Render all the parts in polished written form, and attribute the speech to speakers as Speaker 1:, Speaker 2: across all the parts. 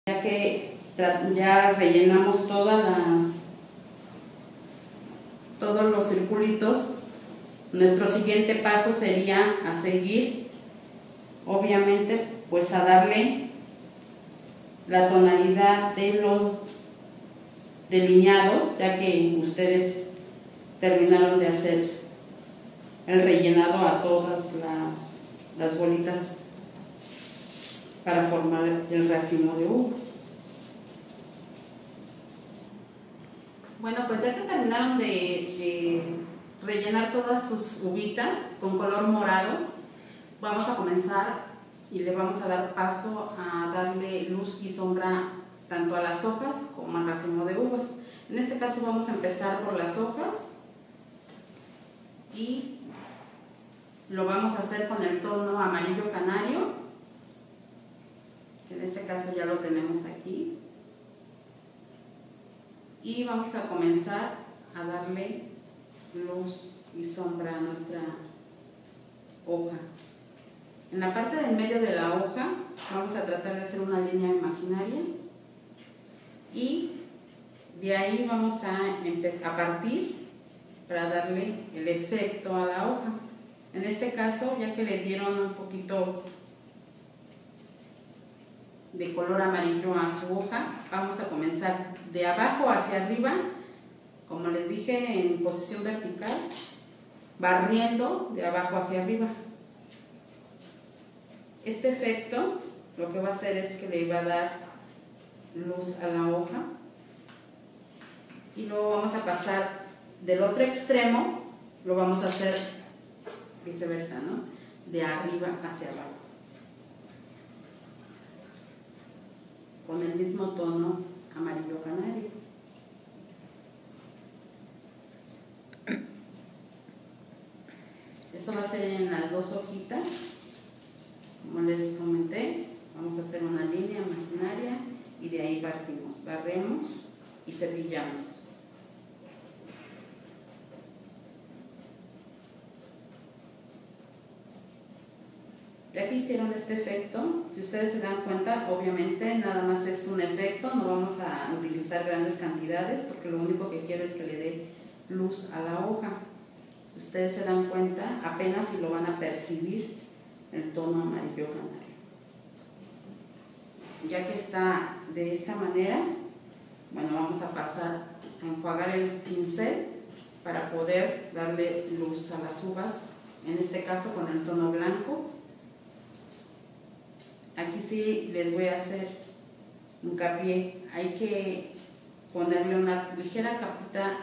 Speaker 1: Ya que ya rellenamos todos los circulitos, nuestro siguiente paso sería a seguir, obviamente, pues a darle la tonalidad de los delineados, ya que ustedes terminaron de hacer el rellenado a todas las bolitas para formar el racimo de uvas. Bueno, pues ya que terminaron de rellenar todas sus uvitas con color morado, vamos a comenzar y le vamos a dar paso a darle luz y sombra tanto a las hojas como al racimo de uvas. En este caso vamos a empezar por las hojas y lo vamos a hacer con el tono amarillo canario, que en este caso ya lo tenemos aquí, y vamos a comenzar a darle luz y sombra a nuestra hoja. En la parte del medio de la hoja vamos a tratar de hacer una línea imaginaria y de ahí vamos a partir para darle el efecto a la hoja. En este caso, ya que le dieron un poquito de color amarillo a su hoja, vamos a comenzar de abajo hacia arriba, como les dije, en posición vertical, barriendo de abajo hacia arriba. Este efecto lo que va a hacer es que le va a dar luz a la hoja y luego vamos a pasar del otro extremo, lo vamos a hacer viceversa, ¿no? De arriba hacia abajo, con el mismo tono amarillo canario. Esto va a ser en las dos hojitas. Como les comenté, vamos a hacer una línea imaginaria y de ahí partimos, barremos y cepillamos. Ya que hicieron este efecto, si ustedes se dan cuenta, obviamente nada más es un efecto, no vamos a utilizar grandes cantidades porque lo único que quiero es que le dé luz a la hoja. Si ustedes se dan cuenta, apenas si lo van a percibir el tono amarillo canario. Ya que está de esta manera, bueno, vamos a pasar a enjuagar el pincel para poder darle luz a las uvas, en este caso con el tono blanco. Aquí sí les voy a hacer hincapié, hay que ponerle una ligera capita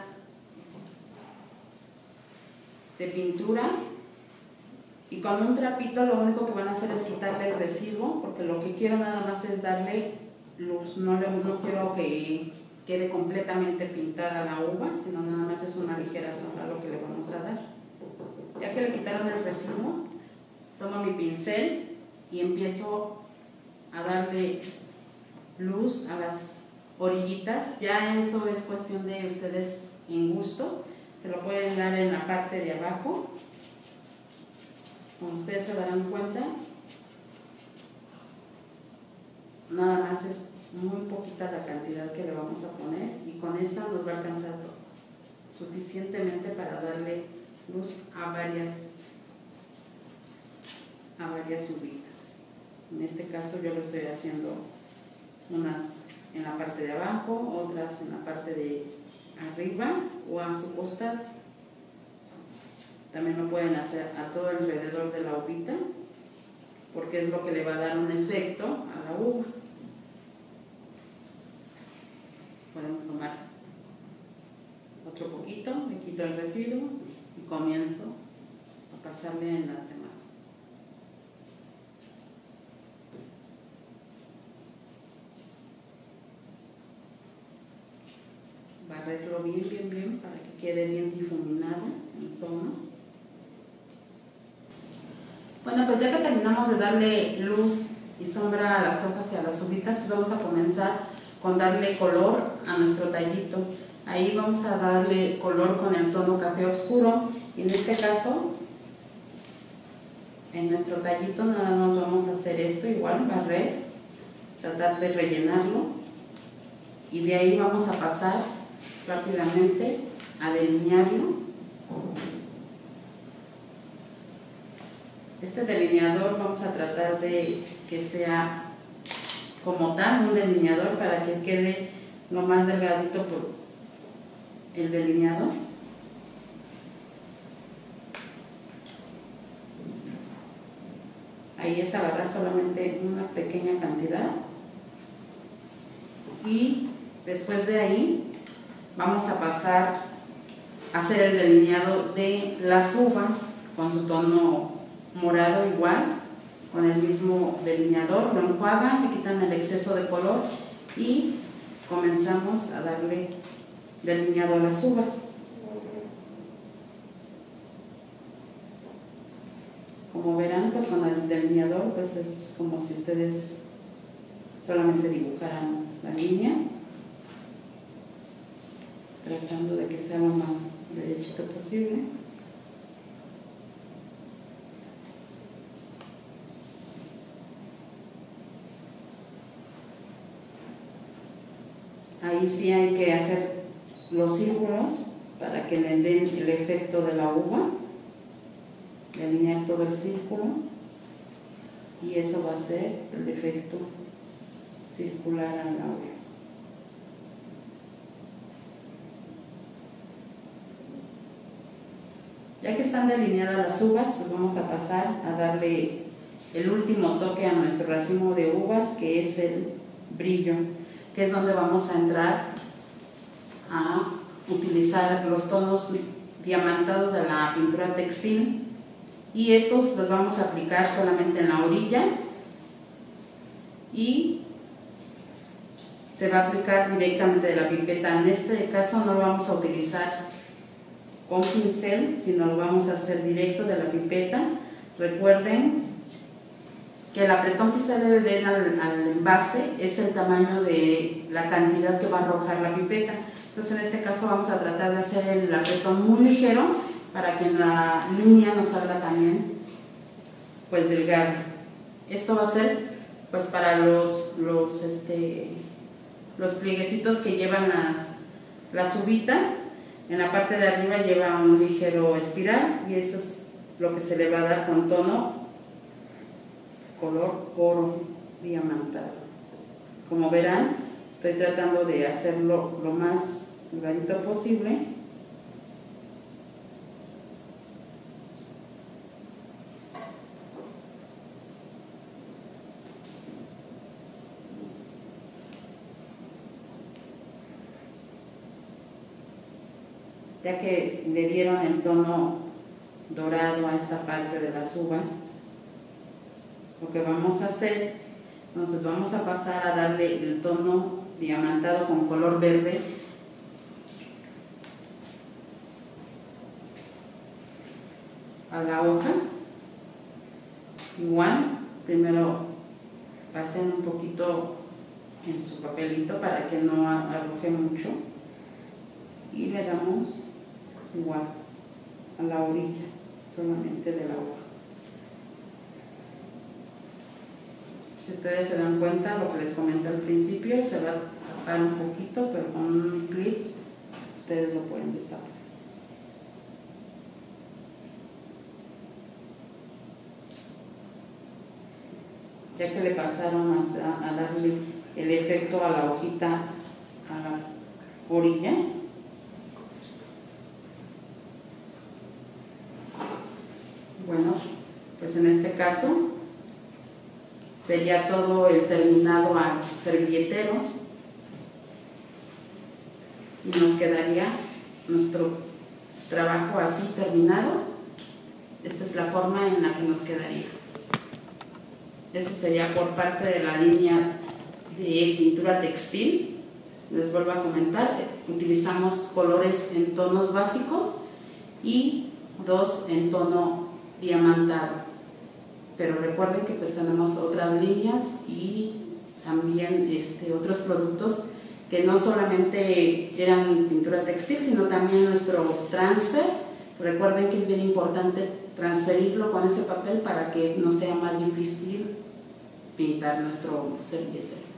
Speaker 1: de pintura y con un trapito lo único que van a hacer es quitarle el residuo, porque lo que quiero nada más es darle luz, no quiero que quede completamente pintada la uva, sino nada más es una ligera sombra lo que le vamos a dar. Ya que le quitaron el residuo, tomo mi pincel y empiezo a darle luz a las orillitas. Ya eso es cuestión de ustedes en gusto, se lo pueden dar en la parte de abajo, como ustedes se darán cuenta, nada más es muy poquita la cantidad que le vamos a poner y con esa nos va a alcanzar suficientemente para darle luz a varias uvitas. En este caso yo lo estoy haciendo unas en la parte de abajo, otras en la parte de arriba o a su costado. También lo pueden hacer a todo alrededor de la uvita, porque es lo que le va a dar un efecto a la uva. Podemos tomar otro poquito, le quito el residuo y comienzo a pasarle en las demás. Barrerlo bien para que quede bien difuminado el tono. Bueno, pues ya que terminamos de darle luz y sombra a las hojas y a las uvitas, pues vamos a comenzar con darle color a nuestro tallito. Ahí vamos a darle color con el tono café oscuro y en este caso, en nuestro tallito nada más vamos a hacer esto, igual barrer tratar de rellenarlo y de ahí vamos a pasar rápidamente a delinearlo. Este delineador vamos a tratar de que sea como tal un delineador para que quede lo más delgadito por el delineador. Ahí es agarrar solamente una pequeña cantidad y después de ahí vamos a pasar a hacer el delineado de las uvas con su tono morado igual, con el mismo delineador. Lo enjuagan, se quitan el exceso de color y comenzamos a darle delineado a las uvas. Como verán, pues con el delineador pues es como si ustedes solamente dibujaran la línea, tratando de que sea lo más derechito posible. Ahí sí hay que hacer los círculos para que le den el efecto de la uva, delinear todo el círculo y eso va a ser el efecto circular a la uva. Ya que están delineadas las uvas, pues vamos a pasar a darle el último toque a nuestro racimo de uvas, que es el brillo, que es donde vamos a entrar a utilizar los tonos diamantados de la pintura textil y estos los vamos a aplicar solamente en la orilla y se va a aplicar directamente de la pipeta. En este caso no lo vamos a utilizar con pincel, sino lo vamos a hacer directo de la pipeta. Recuerden que el apretón que ustedes le den al envase es el tamaño de la cantidad que va a arrojar la pipeta. Entonces en este caso vamos a tratar de hacer el apretón muy ligero para que en la línea nos salga también pues delgado. Esto va a ser pues para los plieguecitos que llevan las uvitas. En la parte de arriba lleva un ligero espiral y eso es lo que se le va a dar con tono color oro diamantado. Como verán, estoy tratando de hacerlo lo más delgadito posible. Ya que le dieron el tono dorado a esta parte de las uvas, lo que vamos a hacer, entonces vamos a pasar a darle el tono diamantado con color verde a la hoja. Igual, primero pasen un poquito en su papelito para que no arroje mucho y le damos igual a la orilla solamente de la hoja. Si ustedes se dan cuenta, lo que les comenté al principio, se va a tapar un poquito, pero con un clip ustedes lo pueden destapar. Ya que le pasaron a darle el efecto a la hojita, a la orilla, bueno, pues en este caso sería todo el terminado al servilletero y nos quedaría nuestro trabajo así terminado. Esta es la forma en la que nos quedaría. Esto sería por parte de la línea de pintura textil. Les vuelvo a comentar, utilizamos colores en tonos básicos y 2 en tono diamantado. Pero recuerden que pues tenemos otras líneas y también otros productos que no solamente eran pintura textil, sino también nuestro transfer. Recuerden que es bien importante transferirlo con ese papel para que no sea más difícil pintar nuestro servillete.